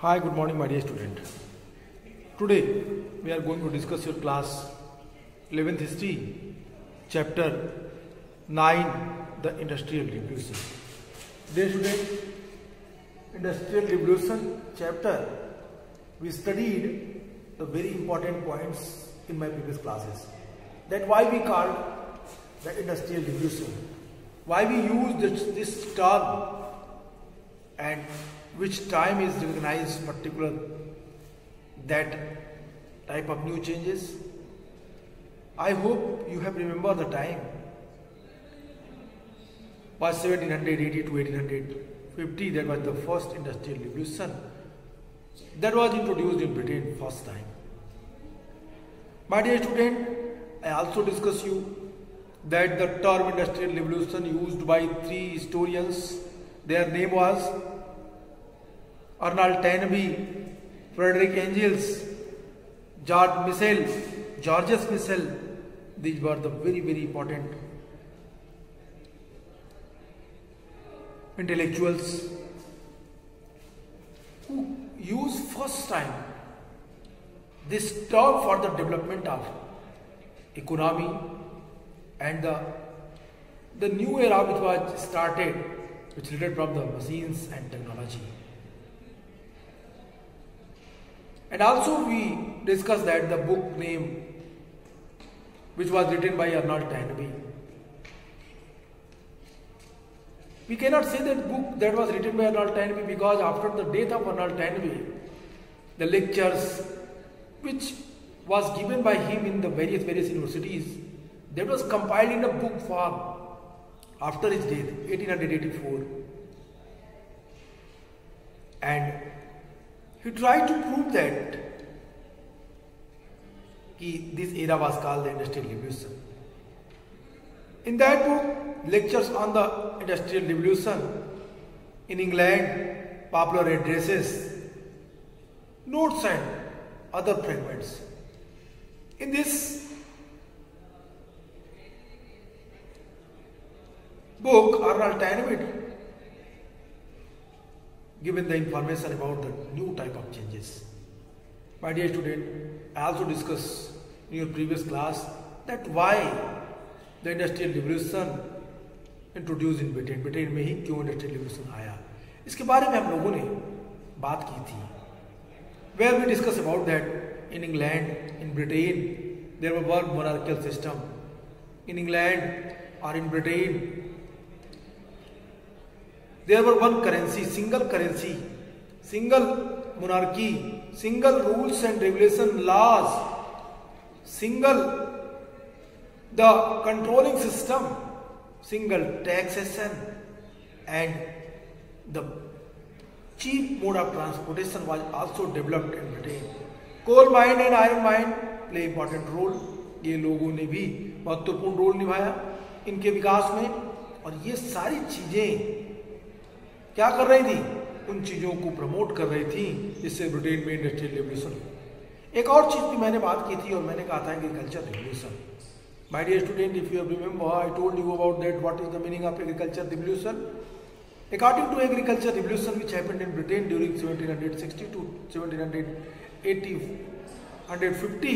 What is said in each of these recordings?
Hi, good morning, my dear student. Today we are going to discuss your class 11th history, chapter 9, the Industrial Revolution. Dear student, Industrial Revolution chapter, we studied the very important points in my previous classes. That why we called the Industrial Revolution, why we use this term, and which time is recognized particular that type of new changes. I hope you have remembered the time was 1780 to 1850. That was the first industrial revolution that was introduced in Britain first time. My dear student, I also discuss you that the term industrial revolution used by three historians. Their name was Arnold Toynbee, Frederick Engels, Georges Michel. These were the very important intellectuals who used first time this term for the development of economy and the new era which was started, which related from the machines and technology. And also we discussed that the book name which was written by Arnold Toynbee. We cannot say that book that was written by Arnold Toynbee because after the death of Arnold Toynbee, the lectures which was given by him in the various universities, that was compiled in a book form after his death, 1884. And he tried to prove that this era was called the Industrial Revolution. In that book, lectures on the Industrial Revolution in England, popular addresses, notes and other fragments. In this book, Arnold Toynbee given the information about the new type of changes. My dear student, I also discussed in your previous class that why the Industrial Revolution introduced in Britain. Britain में ही क्यों Industrial Revolution आया, इसके बारे में हम लोगों ने बात की थी. Where we discuss about that in England, in Britain, there were one monarchical system. In England or in Britain, there were one currency, single monarchy, single rules and regulation laws, single the controlling system, single taxation, and the cheap mode of transportation was also developed in Britain. Coal mine and iron mine play important role. ये लोगों ने भी महत्वपूर्ण role निभाया इनके विकास में, और ये सारी चीजें क्या कर रही थी, उन चीजों को प्रमोट कर रही थी जिससे ब्रिटेन में इंडस्ट्रियल रिवॉल्यूशन. एक और चीज भी मैंने बात की थी और मैंने कहा था agriculture revolution. My dear student, if you remember I told you about that what is the meaning of agriculture revolution. According to agriculture revolution which happened in Britain during 1760 to 1750,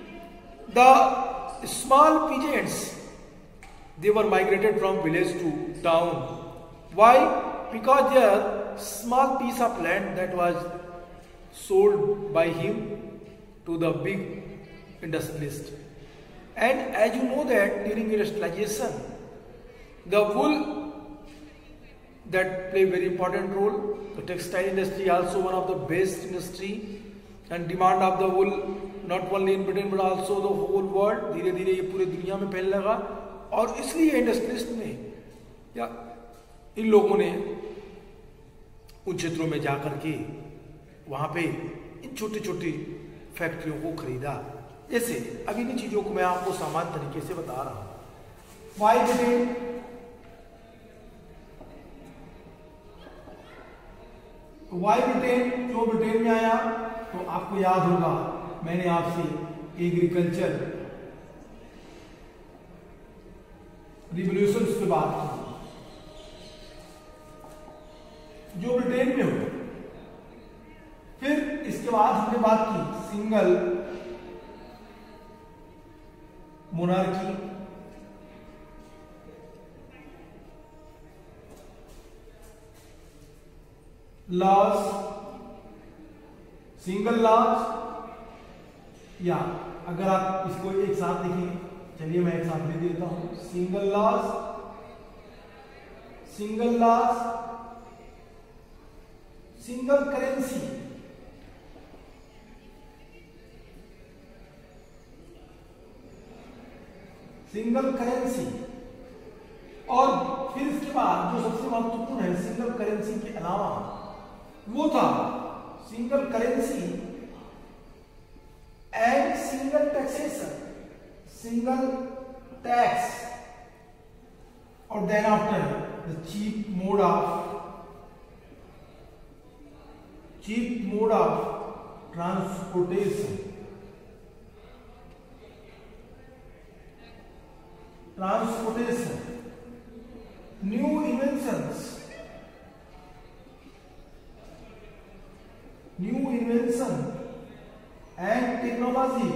the small peasants, they were migrated from village to town. Why? Because their small piece of land that was sold by him to the big industrialist. And as you know that during industrialization, the wool that play very important role. The textile industry also one of the best industry, and demand of the wool not only in Britain but also the whole world. धीरे धीरे ये पूरे दुनिया में फैलने लगा, और इसलिए इंडस्ट्रियलिस्ट ने या इन लोगों ने उन क्षेत्रों में जाकर के वहां पे इन छोटी छोटी फैक्ट्रियों को खरीदा. जैसे अब इन चीजों को मैं आपको सामान्य तरीके से बता रहा हूं. वाई ब्रिटेन जो ब्रिटेन में आया, तो आपको याद होगा मैंने आपसे एग्रीकल्चर रिवॉल्यूशन पे बात की. जो ब्रिटेन में हुआ बात की single monarchy, laws, single laws, या अगर आप इसको एक साथ लिखें, चलिए मैं एक साथ लिख देता हूं, single laws, single laws, single currency, single currency, और फिर इसके बाद जो सबसे महत्वपूर्ण है सिंगल करेंसी के अलावा वो था single currency and single taxation, single tax, और then after the cheap mode of transportation, new inventions, and technology,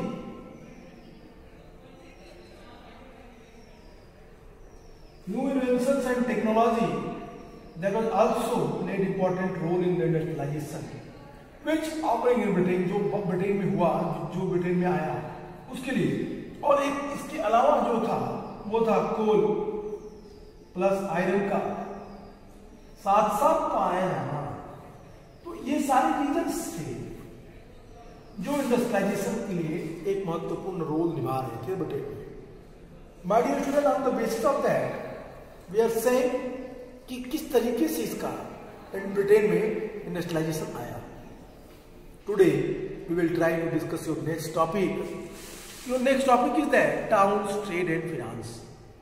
new inventions and technology that was also played important role in the industrialization which occurring in Britain, जो Britain में हुआ, जो Britain में आया उसके लिए, और एक इसके अलावा जो था वो था कोल प्लस आयरन का साथ साथ पाया जाना। तो ये सारे रीजन्स थे जो इंडस्ट्रियलाइजेशन के लिए एक महत्वपूर्ण रोल निभा रहे थे ब्रिटेन में। My dear student, on the basis of that we are saying कि किस तरीके से इसका ब्रिटेन में इंडस्ट्रियलाइजेशन आया। Today we will try to discuss your next topic. Your next topic is that towns, trade and finance.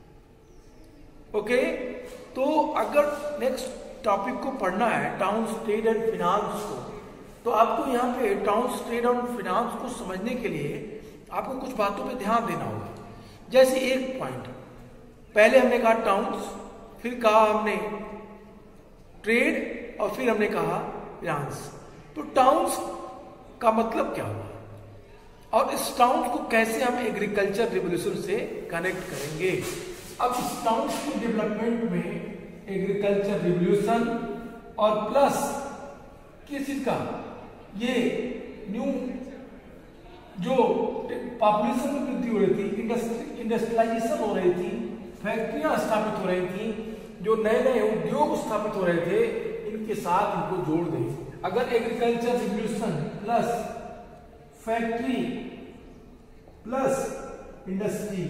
Okay, तो अगर next topic को पढ़ना है टाउन्स, ट्रेड एंड फिनांस को, तो आपको यहाँ पे टाउन्स, ट्रेड और फिनांस को समझने के लिए आपको कुछ बातों पे ध्यान देना होगा। जैसे एक पॉइंट, पहले हमने कहा टाउन्स, फिर कहा हमने ट्रेड, और फिर हमने कहा फिनांस। तो टाउन्स का मतलब क्या हुआ, और इस टाउन्स को कैसे हम एग्रीकल्चर रिवोल्यूशन से कनेक्ट करेंगे। अब इस टाउन्स के डेवलपमेंट में एग्रीकल्चर रिवोल्यूशन और प्लस किस चीज का, ये न्यू जो पॉपुलेशन में वृद्धि हो रही थी, इंडस्ट्रियलाइजेशन हो रही थी, फैक्ट्रियां स्थापित हो रही थी, जो नए नए उद्योग स्थापित हो रहे थे, इनके साथ इनको जोड़ दें। अगर agriculture revolution plus factory plus industry,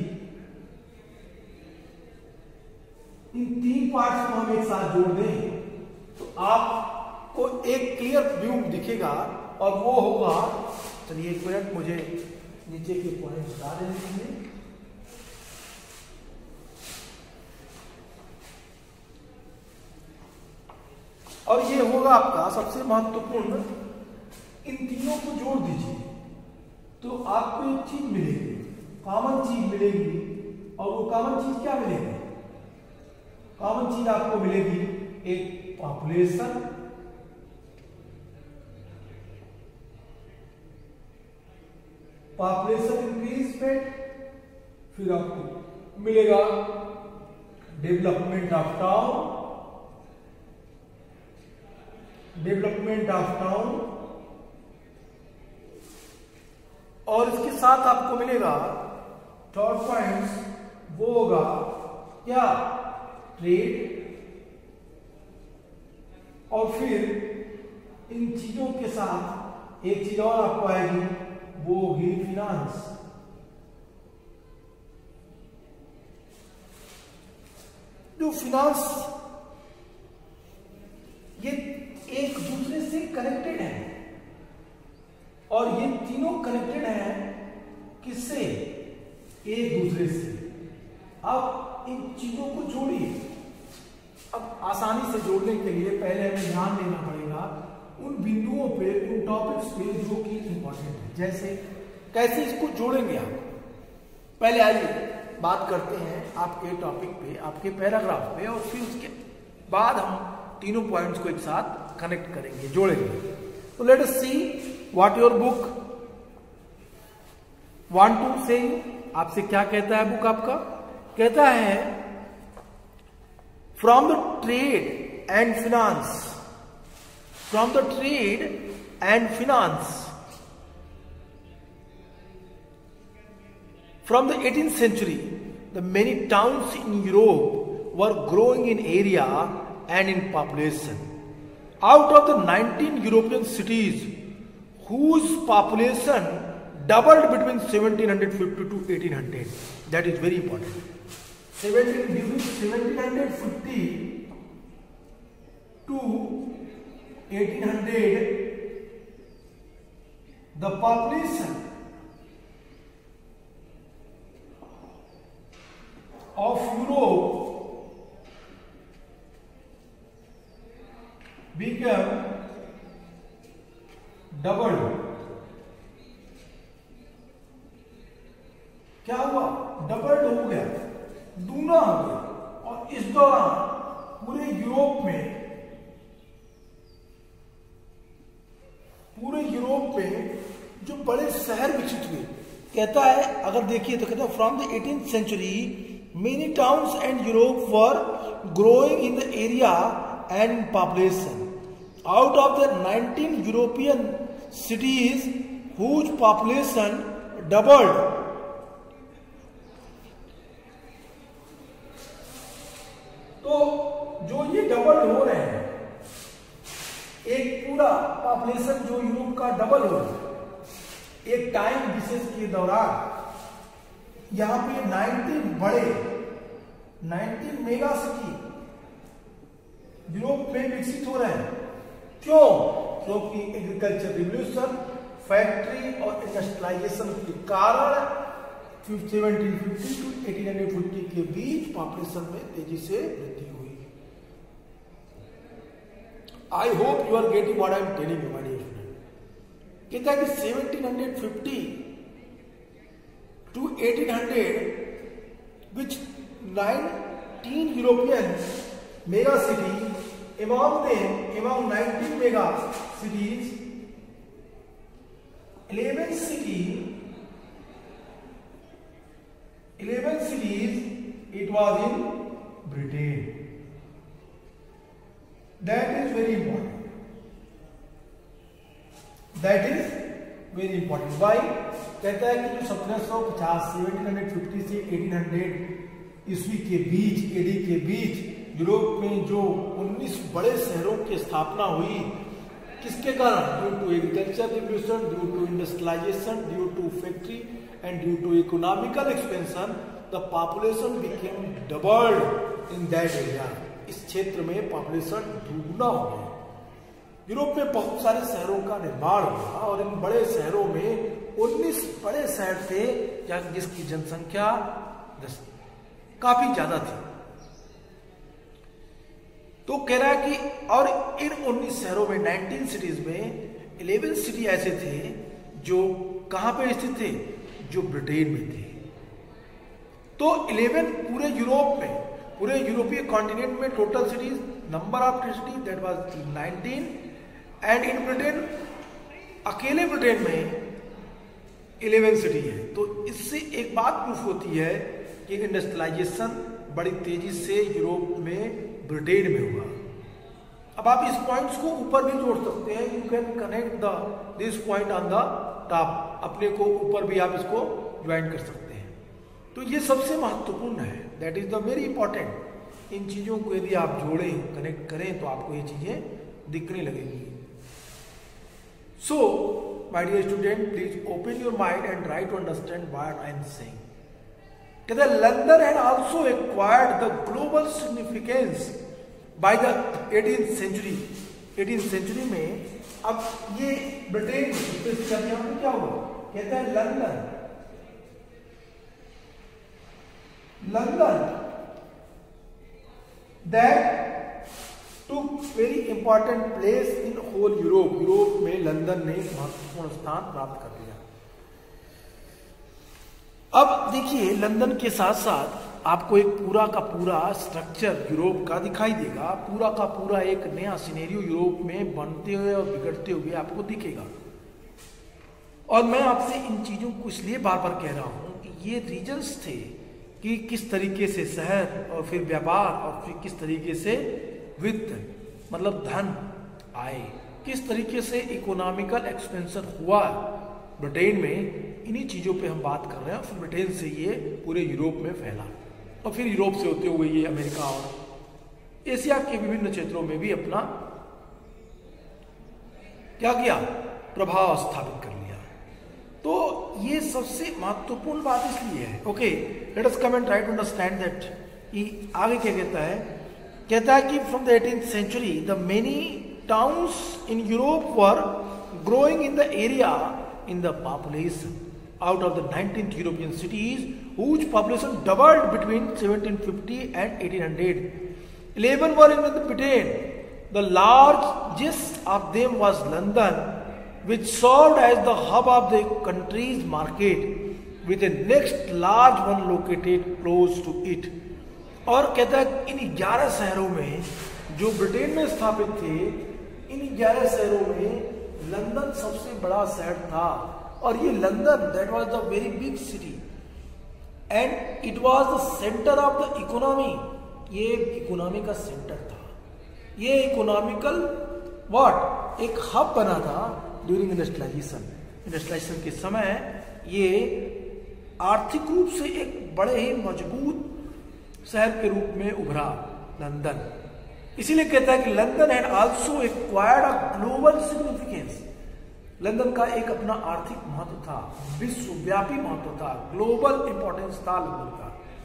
इन तीन पार्ट्स को हम एक साथ जोड़ दें तो आपको एक क्लियर व्यू दिखेगा, और वो होगा, चलिए एक मिनट मुझे नीचे के पॉइंट बता देंगे। और ये होगा आपका सबसे महत्वपूर्ण, इन तीनों को जोड़ दीजिए तो आपको एक चीज मिलेगी, कॉमन चीज मिलेगी, और वो कॉमन चीज क्या मिलेगी, कॉमन चीज आपको मिलेगी एक पॉपुलेशन, इंक्रीजमेंट, फिर आपको मिलेगा डेवलपमेंट ऑफ टाउन, और इसके साथ आपको मिलेगा थर्ड पॉइंट, वो होगा क्या, ट्रेड, और फिर इन चीजों के साथ एक चीज और आपको आएगी, वो होगी फिनांस। जो फिनांस ये एक दूसरे से कनेक्टेड है, और ये तीनों कनेक्टेड हैं किससे, एक दूसरे से। अब इन चीजों को जोड़िए। अब आसानी से जोड़ने के लिए पहले हमें ध्यान देना पड़ेगा उन बिंदुओं पे, उन टॉपिक्स पे जो कि इंपॉर्टेंट है। जैसे कैसे इसको जोड़ेंगे आप, पहले आइए बात करते हैं आपके टॉपिक पे, आपके पैराग्राफ पे, और फिर उसके बाद हम तीनों पॉइंट्स को एक साथ कनेक्ट करेंगे, जोड़ेंगे। तो let us see what your book want to say आपसे क्या कहता है बुक आपका? कहता है from the trade and finance, from the trade and finance from the 18th century, the many towns in Europe were growing in area and in population. Out of the 19 European cities whose population doubled between 1750 to 1800, that is very important. During 1750 to 1800, the population of Europe became doubled. क्या हुआ? Doubled हो गया, दूना हो गया। और इस दौरान पूरे यूरोप में जो बड़े शहर विकसित हुए, कहता है अगर देखिए तो कहता है from the 18th century many towns and Europe were growing in the area and in population. Out of the 19 European cities whose population doubled, तो जो ये डबल हो रहे हैं, एक पूरा पॉपुलेशन जो यूरोप का डबल हो रहा है एक टाइम विशेष के दौरान, यहां पे 19 मेगा सिटी यूरोप में विकसित हो रहे हैं। क्यों? क्योंकि एग्रीकल्चर रिवोल्यूशन, फैक्ट्री और इंडस्ट्रियलाइजेशन के कारण 1750 टू 1850 के बीच पॉपुलेशन में तेजी से वृद्धि हुई। I hope you are getting what I am telling you my dear student. कहता है कि 1750 to 1800, which 19 European mega cities, among 19 mega cities, 11 cities, it was in Britain. That is very important. That is very important. Why? कहता है कि जो 1750 से 1800 ईस्वी के बीच, एडी के बीच यूरोप में जो 19 बड़े शहरों की स्थापना हुई, किसके कारण? Due to agriculture revolution, due to industrialisation, due to factory and due to economical expansion, the population became doubled in that area. इस क्षेत्र में पॉपुलेशन दुगना हो गया। यूरोप में बहुत सारे शहरों का निर्माण हुआ और इन बड़े शहरों में 19 बड़े शहर थे जिसकी जनसंख्या काफी ज्यादा थी। तो कह रहा है कि और इन 19 शहरों में 19 सिटीज में 11 सिटी ऐसे थे जो कहां पे स्थित थे? जो ब्रिटेन में थे। तो 11 पूरे यूरोप में, पूरे यूरोपीय कॉन्टिनेंट में total cities, number of city that was 19, and in Britain, अकेले ब्रिटेन में 11 सिटी है। तो इससे एक बात प्रूफ होती है कि इंडस्ट्रियलाइजेशन बड़ी तेजी से यूरोप में, ब्रिटेन में हुआ। अब आप इस पॉइंट्स को ऊपर भी जोड़ सकते हैं। You can connect this point on the top, अपने को ऊपर भी आप इसको ज्वाइन कर सकते हैं। तो ये सबसे महत्वपूर्ण है, that is the very important. इन चीजों को यदि आप जोड़ें, कनेक्ट करें तो आपको ये चीजें दिखने लगेंगी। सो my dear student, please open your mind and try to understand what I am saying. कहते हैं London had also acquired the global significance by the 18th century. 18th century में अब ये ब्रिटेन में क्या हुआ? कहते हैं London that took very important place in whole Europe. Europe में लंदन ने एक महत्वपूर्ण स्थान प्राप्त कर लिया। अब देखिए लंदन के साथ साथ आपको एक पूरा का पूरा स्ट्रक्चर यूरोप का दिखाई देगा। पूरा का पूरा एक नया सिनेरियो यूरोप में बनते हुए और बिगड़ते हुए आपको दिखेगा। और मैं आपसे इन चीज़ों को इसलिए बार बार कह रहा हूँ कि ये रीजन्स थे कि किस तरीके से शहर और फिर व्यापार और फिर किस तरीके से वित्त मतलब धन आए, किस तरीके से इकोनॉमिकल एक्सपेंशन हुआ ब्रिटेन में, इन्हीं चीज़ों पे हम बात कर रहे हैं। फिर ब्रिटेन से ये पूरे यूरोप में फैला और फिर यूरोप से होते हुए ये अमेरिका और एशिया के विभिन्न क्षेत्रों में भी अपना क्या किया, प्रभाव स्थापित कर लिया। तो ये सबसे महत्वपूर्ण बात इसलिए है। Okay, let us come and try to understand that. आगे क्या कहता है कि from the 18th century the many towns in Europe were growing in the area in the population. Out of the 19th European cities, whose population doubled between 1750 and 1800, 11 were in Britain. The largest of them was London, which served as the hub of the country's market, with the next large one located close to it. और कहता है इन 11 शहरों में जो Britain में स्थापित थे, इन 11 शहरों में लंदन सबसे बड़ा शहर था। और ये London that was the very big city and it was the centre of the economy. ये इकोनॉमी का सेंटर था, ये इकोनॉमिकल व्हाट एक हब बना था ड्यूरिंग इंडस्ट्रियलाइजेशन के समय। ये आर्थिक रूप से एक बड़े ही मजबूत शहर के रूप में उभरा लंदन। इसीलिए कहता है कि London had also acquired a global significance. London का एक अपना आर्थिक महत्व था, विश्वव्यापी महत्व था, ग्लोबल इंपॉर्टेंस था लंदन का।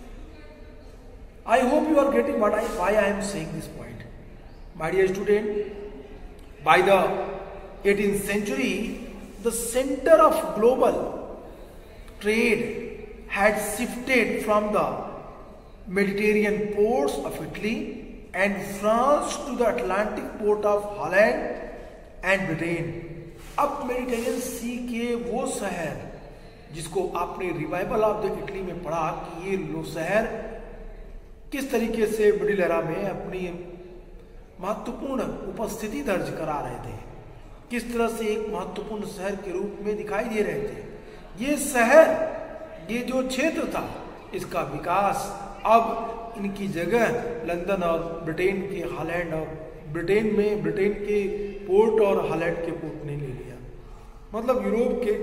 I hope you are getting why I am saying this point. My dear student, by the 18th century the center of global trade had shifted from the Mediterranean ports of Italy and France to the Atlantic port of Holland and Britain. अब Mediterranean sea के वो शहर जिसको आपने revival of the Italy में पढ़ा कि ये लो शहर किस तरीके से बड़ी लहरा में अपनी महत्वपूर्ण उपस्थिति दर्ज करा रहे थे, किस तरह से एक महत्वपूर्ण शहर के रूप में दिखाई दे रहे थे। ये शहर, ये जो क्षेत्र था, इसका विकास अब इनकी जगह लंदन और ब्रिटेन के हॉलैंड और ब्रिटेन के पोर्ट और हॉलैंड के पोर्ट ने ले लिया। मतलब यूरोप के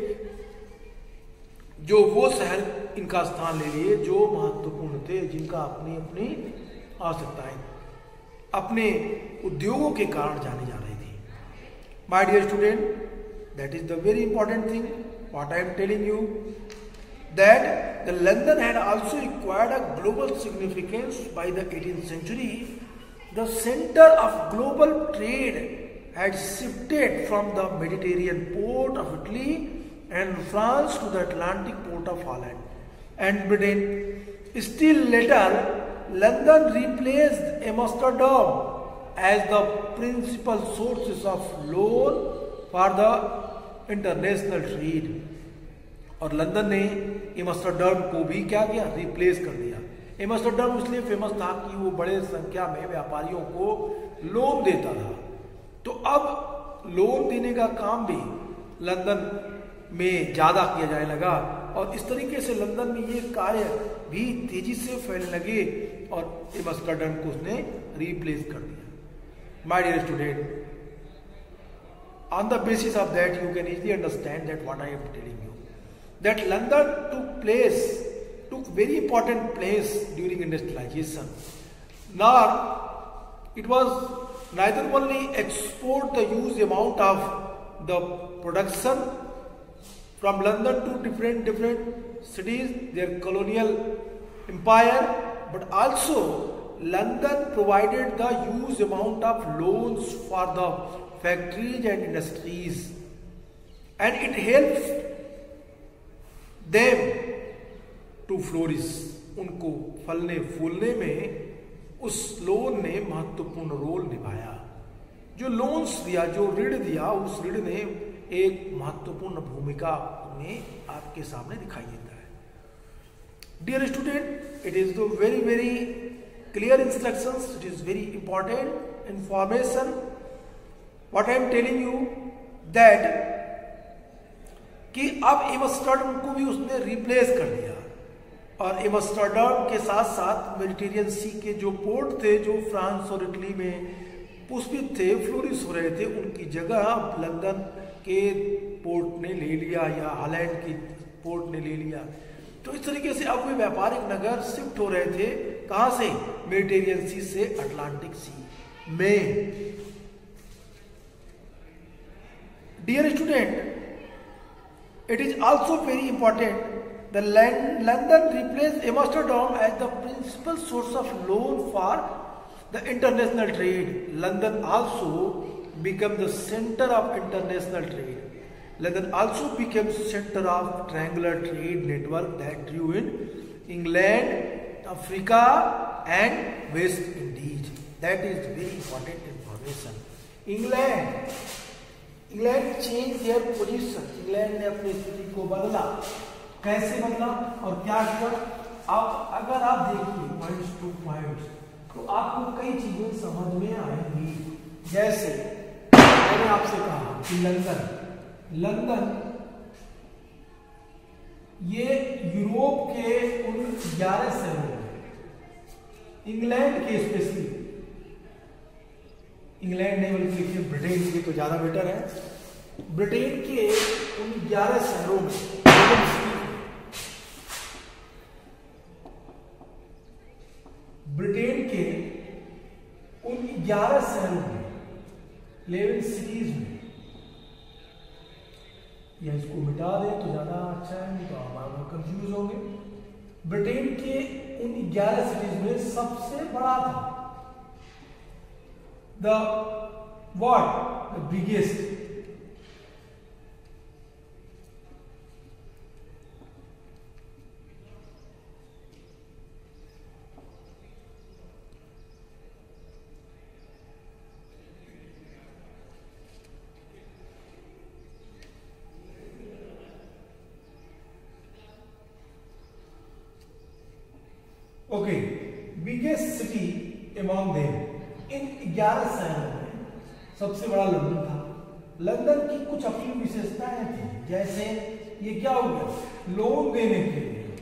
जो वो शहर इनका स्थान ले लिए जो महत्वपूर्ण थे, जिनका अपनी अपनी आवश्यकताएं अपने उद्योगों के कारण जानी जा रही थी। My dear student, that is the very important thing what I am telling you, that the London had also acquired a global significance by the 18th century. The center of global trade had shifted from the Mediterranean port of Italy and France to the Atlantic port of Holland and Britain. Still later, London replaced Amsterdam as the principal sources of loan for the international trade. और London ने Amsterdam को भी क्या किया, replace कर दिया। Amsterdam इसलिए famous था कि वो बड़े संख्या में व्यापारियों को लोन देता था। तो अब लोन देने का काम भी लंदन में ज्यादा किया जाने लगा और इस तरीके से लंदन में ये कार्य भी तेजी से फैलने लगे और एम्स्टर्डम को उसने रिप्लेस कर दिया। My dear student, on the basis of that you can easily understand that what I am telling you, that London took very important place during industrialization. Nor it was neither only export the huge amount of the production from London to different cities, their colonial empire, but also London provided the huge amount of loans for the factories and industries, and it helps them to flourish. उनको फलने फूलने में उस loan ने महत्वपूर्ण role निभाया। जो loans दिया, जो ऋण दिया, उस ऋण ने एक महत्वपूर्ण भूमिका में आपके सामने दिखाई देता है। Dear student, it is the very very clear instructions, it is very important information what I am telling you, that कि अब एम्स्टर्डम को भी उसने रिप्लेस कर दिया, और एम्स्टर्डम के साथ साथ मेडिटेरियन सी के जो पोर्ट थे जो फ्रांस और इटली में पुष्पित थे, फ्लोरिश हो रहे थे, उनकी जगह लंदन के पोर्ट ने ले लिया या हॉलैंड की पोर्ट ने ले लिया। तो इस तरीके से अब वे व्यापारिक नगर शिफ्ट हो रहे थे, कहां से? मेडिटेरियन सी से अटलांटिक सी में। Dear student, it is also very important that London replaced Amsterdam as the principal source of loan for the international trade. London also became the center of international trade. London also became center of triangular trade network that drew in England, Africa and West Indies. That is very important information. England change their position, England ने अपनी स्थिति को बदला। कैसे बदला और क्या किया? अब अगर आप देखिए पॉइंट्स टू पॉइंट्स तो आपको कई चीजें समझ में आएंगी। जैसे मैंने आपसे कहा कि लंदन ये यूरोप के उन 11 शहरों में, इंग्लैंड के स्पेशली, इंग्लैंड नहीं बल्कि ब्रिटेन के तो ज्यादा बेटर है, ब्रिटेन के उन 11 शहरों में, ब्रिटेन के उन 11 शहरों में, 11 सिटीज में, या इसको मिटा दें तो ज्यादा अच्छा है, नहीं तो आप कंफ्यूज होंगे। ब्रिटेन के उन 11 सिटीज में सबसे बड़ा था the biggest biggest city among them, इन 11 शहरों में सबसे बड़ा लंदन था। लंदन की कुछ अपनी विशेषताएं थी, जैसे ये क्या हो गया, लोन देने के लिए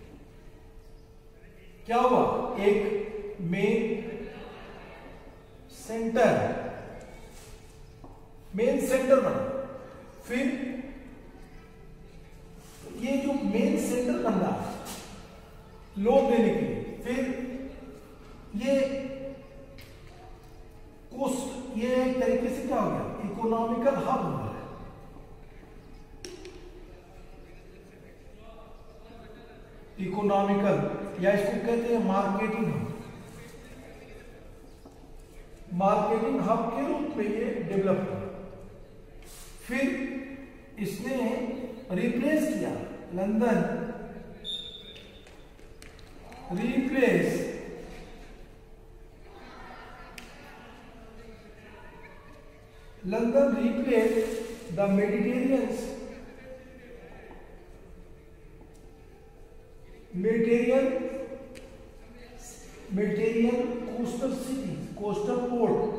क्या हुआ, एक मेन सेंटर बना। फिर ये जो मेन सेंटर बन रहा है लोन देने के लिए, फिर ये एक तरीके से क्या हो गया, इकोनॉमिकल हब हो गया। इकोनॉमिकल या इसको कहते हैं मार्केटिंग हब के रूप में ये डेवलप हुआ। फिर इसने रिप्लेस किया, London replace the Mediterranean coastal cities, coastal port,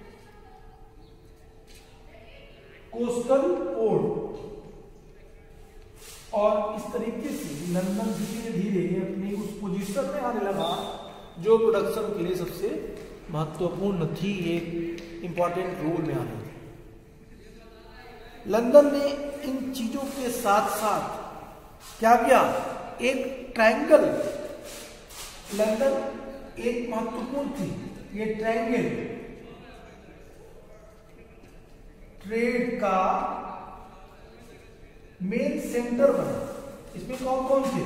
और इस तरीके से लंदन धीरे धीरे अपनी उस पोजीशन में आने लगा जो प्रोडक्शन के लिए सबसे महत्वपूर्ण थी, एक इंपॉर्टेंट रोल में आ रही थी। लंदन ने इन चीजों के साथ साथ क्या किया, एक ट्रायंगल, लंदन एक महत्वपूर्ण थी, ये ट्रायंगल ट्रेड का मेन सेंटर बना। इसमें कौन कौन थे,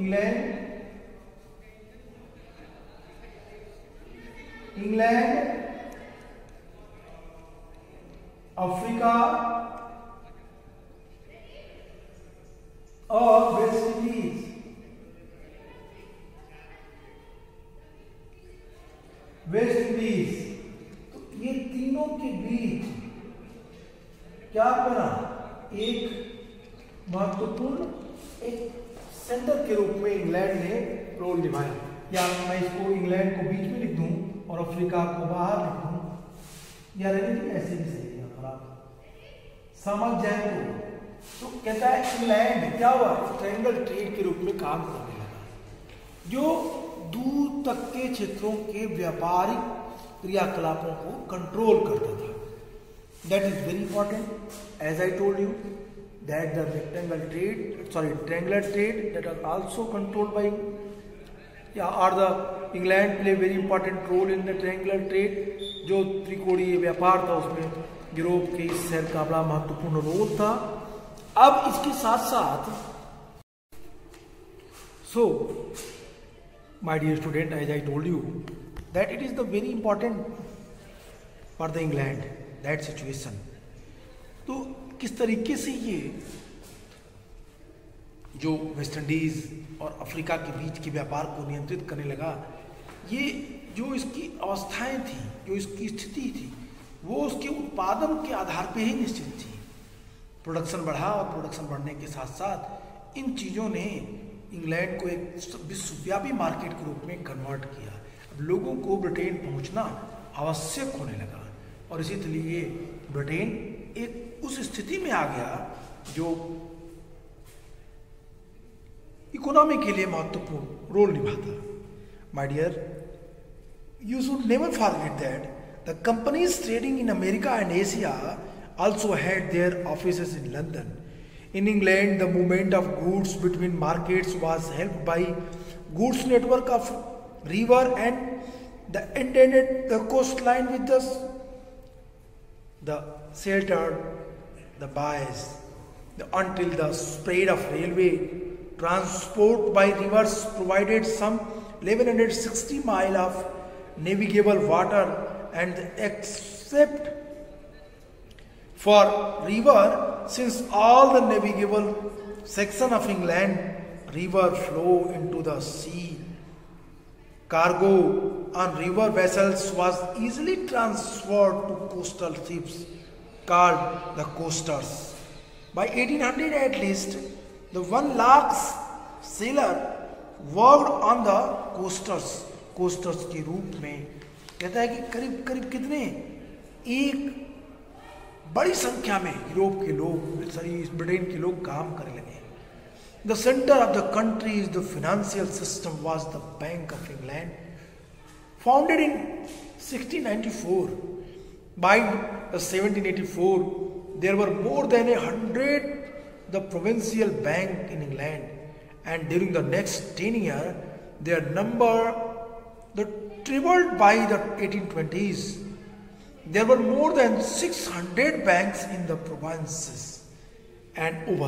इंग्लैंड, अफ्रीका और वेस्ट इंडीज। तो ये तीनों के बीच क्या बना, एक महत्वपूर्ण एक सेंटर के रूप में इंग्लैंड ने रोल निभाया। या मैं इसको इंग्लैंड को बीच में लिख दूं और अफ्रीका को बाहर लिख दूं, या ऐसे भी सही है, खराब समझ जाए तो तो कहता है इंग्लैंड क्या हुआ, ट्रायंगल ट्रेड के रूप में काम करने लगा, जो दूर तक के क्षेत्रों के व्यापारिक क्रियाकलापों को कंट्रोल करता था. That is very important as I told you that the triangular trade that are also controlled by or the England play very important role in the triangular trade. जो त्रिकोणीय व्यापार था उसमें यूरोप के इस शहर का बड़ा महत्वपूर्ण रोल था. अब इसके साथ साथ so my dear student, as I told you that it is the very important for the England that situation. तो किस तरीके से ये जो वेस्ट इंडीज और अफ्रीका के बीच के व्यापार को नियंत्रित करने लगा, ये जो इसकी अवस्थाएं थी, जो इसकी स्थिति थी, वो उसके उत्पादन के आधार पे ही निश्चित थी. प्रोडक्शन बढ़ा और प्रोडक्शन बढ़ने के साथ साथ इन चीज़ों ने इंग्लैंड को एक विश्वव्यापी मार्केट के रूप में कन्वर्ट किया. अब लोगों को ब्रिटेन पहुंचना आवश्यक होने लगा और इसीलिए ब्रिटेन एक उस स्थिति में आ गया जो इकोनॉमी के लिए महत्वपूर्ण रोल निभाता. My dear, you should never forget that the companies trading in America and Asia also had their offices in London. In England, the movement of goods between markets was helped by goods network of river and the intended the coastline with the sheltered the bays. Until the spread of railway transport by rivers provided some 1160 miles of navigable water, and except for river, since all the navigable section of England river flow into the sea, cargo on river vessels was easily transferred to coastal ships called the coasters. By 1800 at least, the 1 lakh sailor worked on the coasters. coasters के रूप में कहता है कि करीब करीब कितने, एक बड़ी संख्या में यूरोप के लोग, ब्रिटेन के लोग काम करने लगे. The centre of the country is the financial system was the Bank of England, founded in 1694. By 1784 there were more than 100 the provincial bank in England, and during the next 10 years their number tripled by the 1820s. There were more than 600 banks in the provinces and over.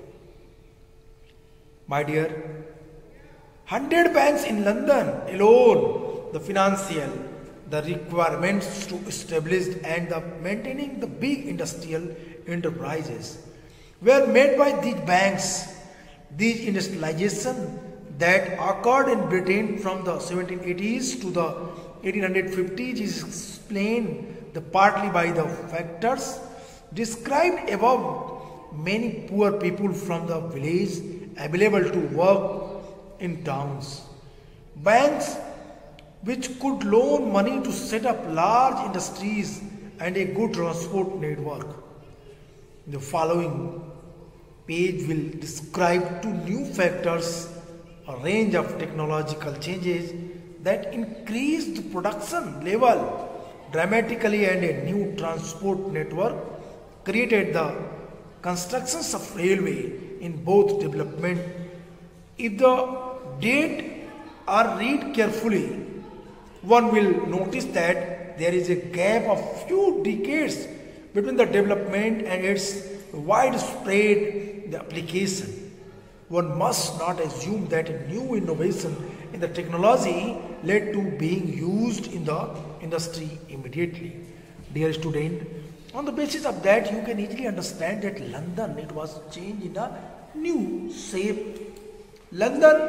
My dear, 100 banks in London alone. The financial, the requirements to establish and the maintaining the big industrial enterprises were made by these banks. These industrialization that occurred in Britain from the 1780s to the 1850s is explained partly by the factors described above. Many poor people from the village available to work in towns. Banks which could loan money to set up large industries and a good transport network. The following page will describe 2 new factors, a range of technological changes that increased the production level dramatically, and a new transport network created the constructions of railway in both development. If the date are read carefully, one will notice that there is a gap of few decades between the development and its widespread application. One must not assume that a new innovation in the technology led to being used in the industry immediately. Dear student, on the basis of that, you can easily understand that London, it was changed in a new shape. London,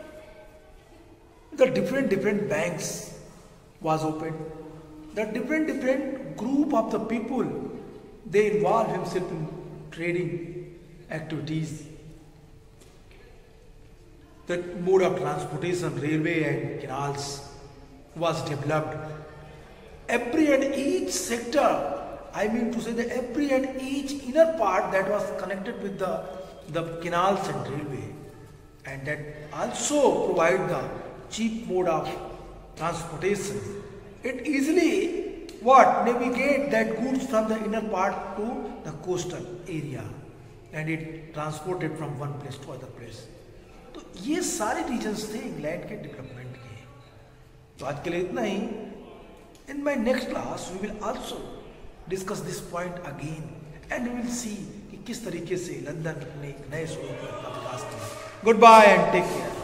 the different banks was opened. The different group of the people, they involved himself in trading activities. The mode of transportation, railway and canals was developed. Every and each sector I mean to say that every and each inner part that was connected with the canals and railway, and that also provide the cheap mode of transportation. It easily what navigate that goods from the inner part to the coastal area, and it transported from one place to other place. तो ये सारे regions थे England के development के. तो आज के लिए इतना ही. In my next class we will also discuss this point again and we will see कि किस तरीके से लंदन अपने नए स्वरूप में विकास किया. Goodbye and take care.